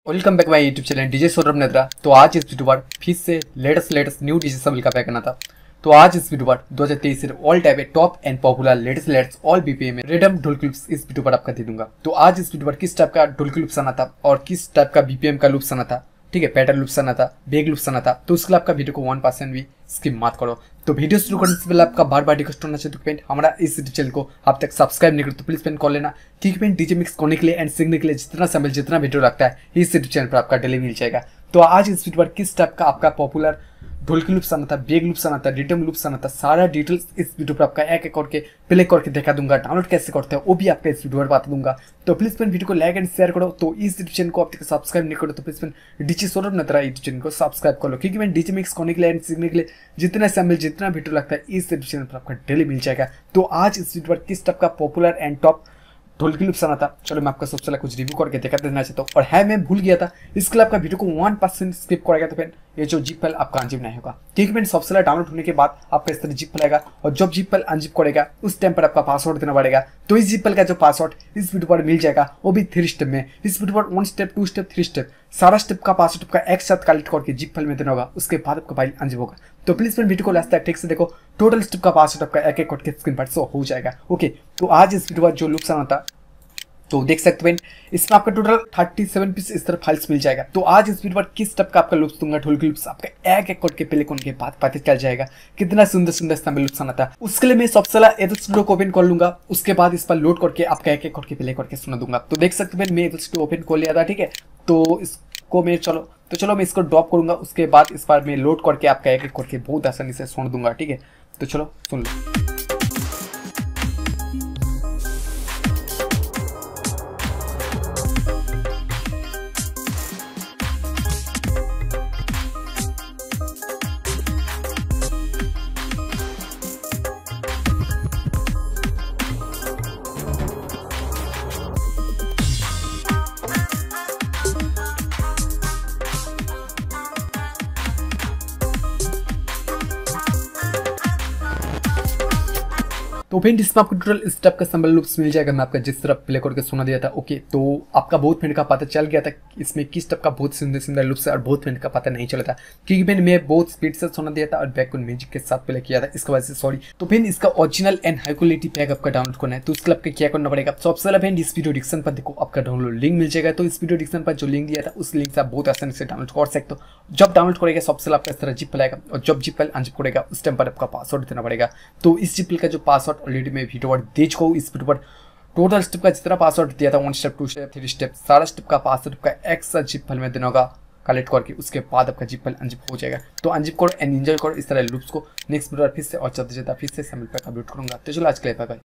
Welcome back my YouTube channel DJ Saurabh Netra. तो आज इस वीडियो पर फिर से लेटेस्ट न्यू डीजे सब का पैक करना था। तो आज इस वीडियो पर 2023 से all type top and popular latest all BPM में रेडम ढोल क्लिप्स इस वीडियो पर आपका दे दूंगा। तो आज इस वीडियो पर किस टाइप का ढोल क्लिप्स आना था और किस टाइप का बीपीएम का लूप्स आना था, ठीक है, पैटर्न लूप्स आना था, बेग लूप्स आना था, तो उसके लिए आपका वीडियो को 1% भी स्किप मत करो। तो वीडियो शुरू करने से पहले आपका बार रिक्वेस्ट होना चाहिए तो फ्रेंड हमारा इस यूट्यूब चैनल को अब तक सब्सक्राइब नहीं करो तो प्लीज फ्रेंड कर लेना, क्योंकि फ्रेंड डीजे मिक्स करने के लिए एंड सीखने के लिए जितना समय जितना वीडियो रखता है इस यूट्यूब चैनल पर आपका डेली मिल जाएगा। तो आज इस वीडियो पर किस टाइप का आपका पॉपुलर ढोल की लूप्स आना था, बेग लूप्स आना था, रिदम लूप्स आना था, सारा डिटेल्स इस वीडियो पर आपका एक एक करके प्ले करके दिखा दूंगा। डाउनलोड कैसे करते हैं वो भी आपका इस वीडियो पर बता दूंगा। तो प्लीज फ्रेंड वीडियो को लाइक एंड शेयर करो। तो इस यूट्यूब चैनल को आप तक सब्सक्राइब नहीं करो तो please friend DJ Saurabh Netra YouTube channel को सब्सक्राइब कर लो, क्योंकि मैं डीजे मिक्स करने के लिए एंड सीखने के लिए जितना समय जितना वीडियो लगता है इस यूट्यूब चैनल पर आपका डेली मिल जाएगा। तो आज इस वीडियो पर किस टाइप का पॉपुलर एंड टॉप ढोल की लूप्स आना था, चलो मैं आपका सबसे पहले कुछ रिव्यू करके दिखा देना चाहता हूँ। और है मैं भूल गया था, इसके लिए आपका वीडियो को 1% स्किप करेगा तो फिर ये जो जिप फाइल आपका अनजिप नहीं होगा, क्योंकि मैंने सबसे पहले डाउनलोड होने के बाद आपका इस तरह जिप फाइल आएगा और जब जिप फाइल अनजिप करेगा उस टाइम पर आपका पासवर्ड देना पड़ेगा। तो इस जिप फाइल का जो पासवर्ड इस वीडियो पर मिल जाएगा वो भी 3 स्टेप में। इस वीडियो पर 1 स्टेप 2 स्टेप 3 स्टेप सारा स्टेप का पासवर्ड का एक साथ कलेक्ट करके जिप फाइल में देना होगा, उसके बाद आपका फाइल अनजिप होगा। तो प्लीज फ्रेंड वीडियो को लास्ट तक ठीक से देखो, टोटल स्टेप का पासवर्ड आपका एक एक करके स्क्रीन पर शो हो जाएगा। ओके, तो आज इस वीडियो पर जो लूप्स आना था तो देख सकते हैं इसमें आपका टोटल 37 पीस इस तरह फाइल्स मिल जाएगा। तो आज इस वीडियो पर किस टाइप का आपका लूप्स दूंगा, ढोल की लूप्स आपका एक एक करके प्ले करने के बाद पता चल जाएगा कितना सुंदर सुंदर लूप्स आना था। उसके लिए मैं सबसे पहले एडल स्टूडियो को ओपन कर लूंगा, उसके बाद इस पर लोड करके आपका एक एक करके प्ले करके सुना दूंगा। तो देख सकते हैं मैं एडल स्टूडियो ओपन कर लिया था, ठीक है। तो इसको मैं चलो मैं इसको ड्रॉप करूंगा, उसके बाद इस बार मैं लोड करके आपका एक एक करके बहुत आसानी से सुन दूंगा, ठीक है। तो चलो सुन लो। तो फ्रेंड इसमें आपको टोटल स्टेप का सिंबल लूप्स मिल जाएगा, मैं आपका जिस तरह प्ले करके सुना दिया था। ओके, तो आपका बहुत फ्रेंड का पता चल गया था इसमें किस टाइप का बहुत सुंदर सुंदर लूप्स है और बहुत फ्रेंड का पता नहीं चला था, क्योंकि फ्रेंड मैं बहुत स्पीड से सुना दिया था और बैकग्राउंड म्यूजिक के साथ प्ले किया था, इसकी वजह से सॉरी। तो फ्रेंड इसका original and high quality pack आपका डाउनलोड करना है तो उसके लिए आपको क्या करना पड़ेगा, सबसे पहले फ्रेंड इस वीडियो डिस्क्रिप्शन पर देखो आपका डाउनलोड लिंक मिल जाएगा। तो इस वीडियो डिस्क्रिप्शन पर जो लिंक दिया था उस लिंक से आप बहुत आसानी से डाउनलोड कर सकते हो। जब डाउनलोड करेगा सबसे पहले आपका इस तरह जिप फाइल आएगा और जब जिप फाइल अनजिप करेगा उस टाइम पर आपका पासवर्ड देना पड़ेगा। तो इस जिप फाइल का जो पासवर्ड ऑलरेडी मैं वीडियो दे चुका हूँ। इस वीडियो पर टोटल स्टेप का जितना पासवर्ड दिया था 1 स्टेप 2 स्टेप 3 स्टेप सारा स्टेप का पासवर्ड का एक साथ जिप फाइल में देना होगा कलेक्ट करके, उसके बाद आपका जिप फाइल अनजिप हो जाएगा। तो अनजिप करो एंड एंजॉय करो इस तरह लूप्स को। नेक्स्ट वीडियो फिर से और चलते फिर से सैम्पल पैक अपलोड करूंगा। तो चलो आज के लिए बाय बाय।